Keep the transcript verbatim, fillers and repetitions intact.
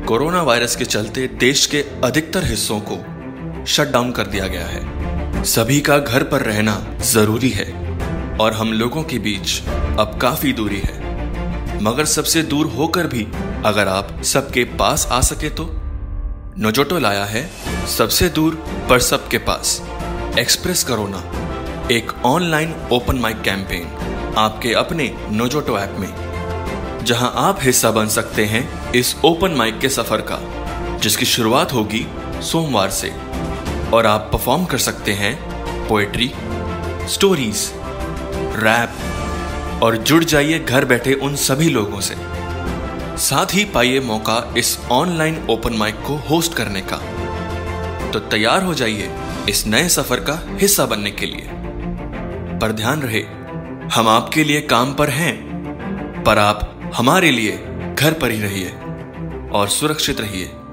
Corona virus के चलते देश के अधिकतर हिस्सों को शट डाउन कर दिया गया है। सभी का घर पर रहना जरूरी है और हम लोगों के बीच अब काफी दूरी है, मगर सबसे दूर होकर भी अगर आप सबके पास आ सके तो नोजोटो लाया है सबसे दूर पर सबके पास एक्सप्रेस करो ना, एक ऑनलाइन ओपन माइक कैंपेन आपके अपने नोजोटो ऐप में, जहां आप हिस्सा बन सकते हैं इस ओपन माइक के सफर का, जिसकी शुरुआत होगी सोमवार से और आप परफॉर्म कर सकते हैं पोएट्री, स्टोरीज, रैप और जुड़ जाइए घर बैठे उन सभी लोगों से। साथ ही पाइए मौका इस ऑनलाइन ओपन माइक को होस्ट करने का। तो तैयार हो जाइए इस नए सफर का हिस्सा बनने के लिए। पर ध्यान रहे, हम आपके लिए काम पर हैं, पर आप हमारे लिए घर पर ही रहिए और सुरक्षित रहिए।